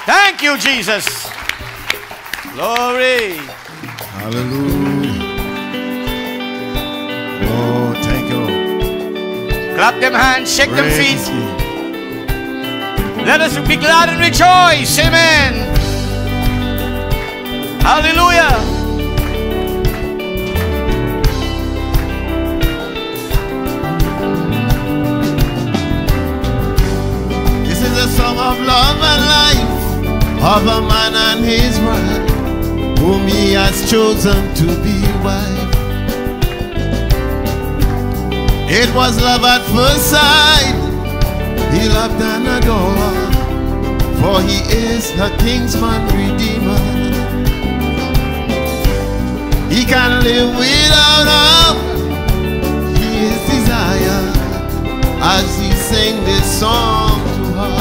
Thank you, Jesus. Glory. Hallelujah. Oh, thank you. Clap them hands, shake them feet. Praise Him. Let us be glad and rejoice. Amen. Hallelujah. This is a song of love and life of a man and his wife, whom he has chosen to be wife. It was love at first sight. He loved and adored, for he is a kinsman redeemer. He can live without her. He is desire, as he sang this song to her.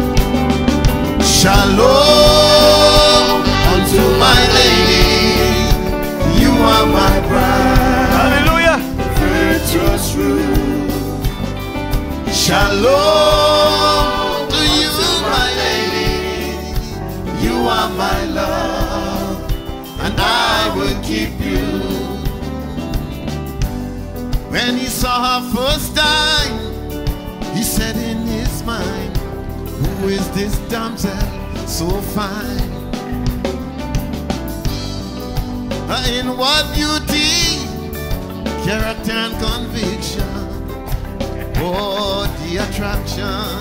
Shalom unto my lady, you are my bride. Hallelujah. Virtuous rule. Shalom to you, my lady, you are my love, and I will keep you. When he saw her first time, he said in his mind, who is this damsel so fine? In what beauty, character and conviction, oh, the attraction.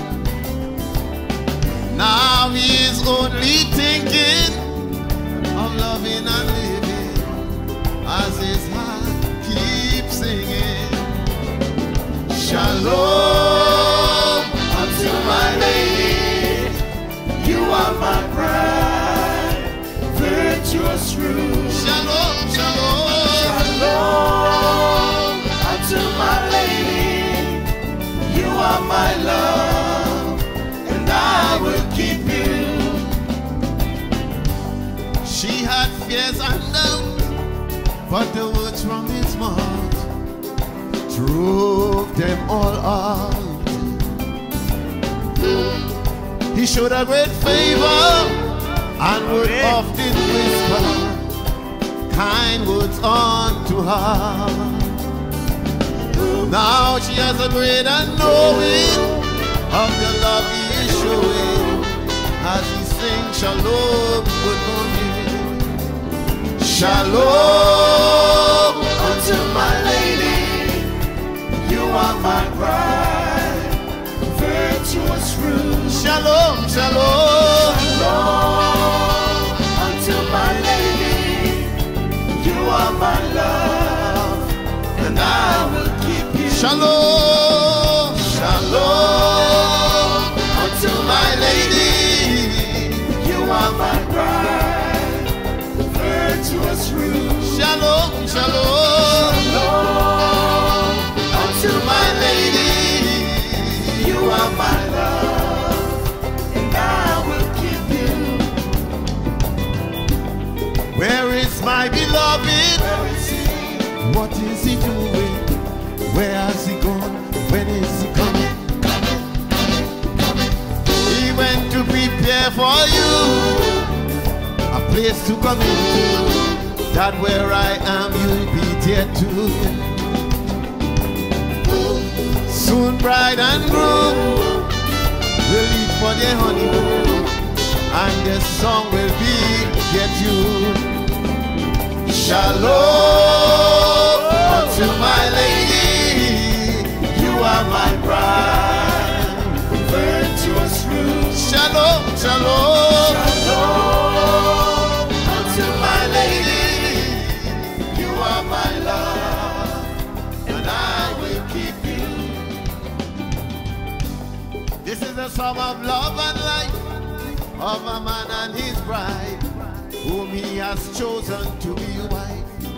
Now he is only thinking of loving and living, as his heart keeps singing. Shalom unto my lady, you are my bride, virtuous rule. Shalom, shalom, shalom unto my lady, you are my love, and I will keep you. She had fears and doubts, but the words from his mouth drove them all out. He showed a great favor and would often whisper kind words unto her. Now she has a greater knowing of the love he is showing, as he sings shalom, good morning. Shalom unto my lady, you are my bride, virtuous rule. Shalom, shalom, shalom unto my lady, you are my love, and I will keep you. Shalom, shalom unto my lady, you are my bride, virtuous rule. Shalom, shalom, shalom unto my lady, you are my love, and I will keep you. Where is my beloved? Where is he? What is he doing? Where has he gone? When is he coming? He went to prepare for you a place to come into, that where I am you'll be there too. Soon bride and groom will eat for their honeymoon, and the song will be their tune. Shalom unto my lady, you are my bride, virtuous rule. Shalom, shalom, shalom unto my lady, you are my love, and I will keep you. This is a song of love and life of a man and his bride, whom he has chosen to be wife.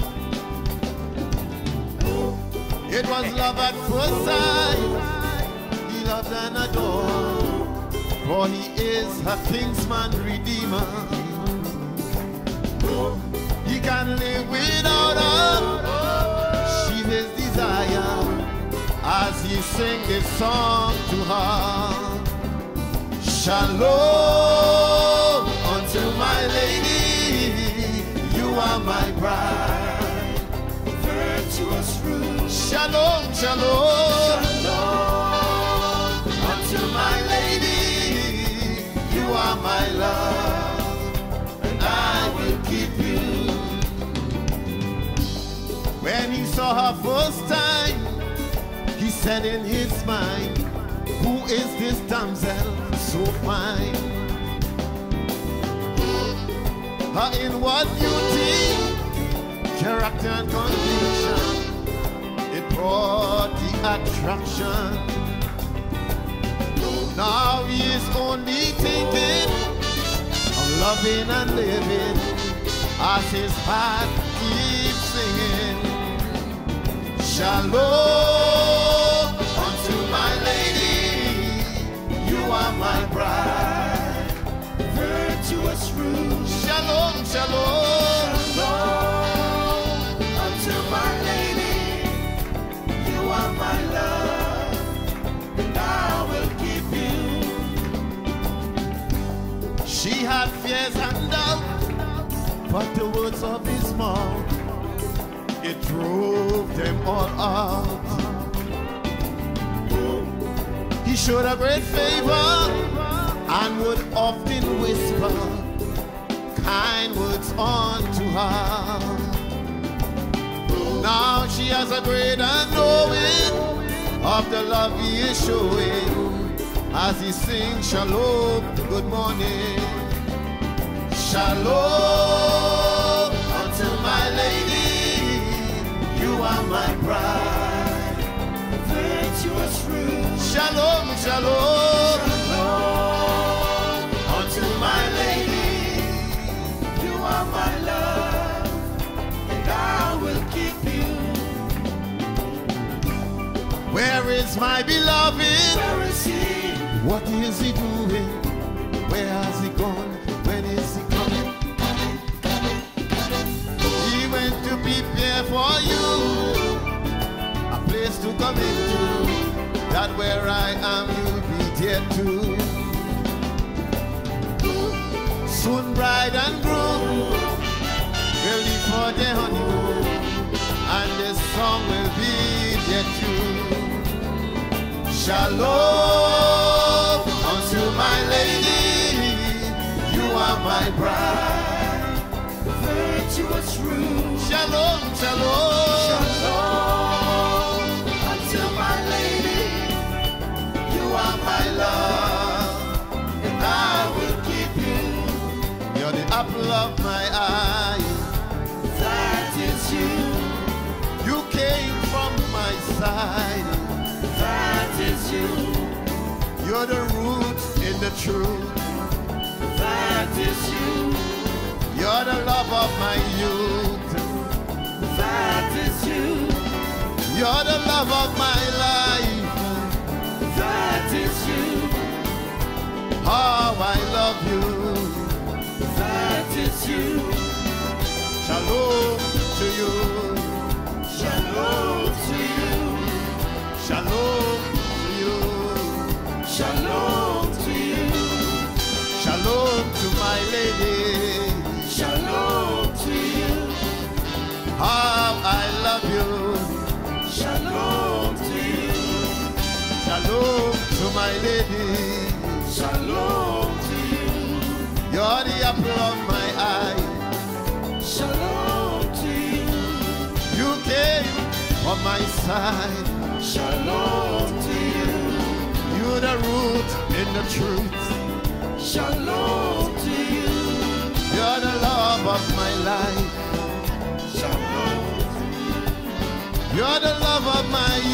It was love at first sight. He loved and adored, for he is a kinsman redeemer. He can live without her. She's his desire, as he sing this song to her. Shalom bride, virtuous root. Shalom, shalom, shalom, unto my lady. You are my love, and I will keep you. When he saw her first time, he said in his mind, who is this damsel so fine? Her inward beauty, character and conviction, it brought the attraction. Now he is only thinking of loving and living as his heart keeps singing. Shalom unto my lady, you are my bride, virtuous root. Shalom, shalom, shalom unto my lady, you are my love, and I will keep you. She had fears and doubt, but the words of his mouth, it drove them all out. He showed a great favor and would often whisper kind words unto her. Now she has a greater knowing of the love he is showing as he sings shalom, good morning. Shalom unto my lady, you are my bride, virtuous root. Shalom, shalom, shalom unto my lady, you are my love, and I will keep you. Where is my beloved? Where is he? What is he doing? Where has he gone? When is he coming? He went to prepare for you a place to come into, that where I am you'll be there too. Soon bride and groom will leave for their honeymoon, and this song will be there too. Shalom unto my lady, you are my bride, virtuous root. Shalom, shalom, shalom unto my lady, you are my love, and I will keep you. You're the apple of my eye, that is you. You came from my side, that is you. You're the root in the truth, that is you. You're the love of my youth, that is you. You're the love of my life, that is you. How I love you, that is you. Shalom to you, shalom to you, shalom to you, shalom to you, shalom to my lady, shalom to you. How I love you, shalom to you, shalom to my lady, shalom to you. You're the apple of my eye, shalom to you. You came on my side, shalom to you. You're the root in the truth, shalom to you. You're the love of my life, shalom to you. You're the love of my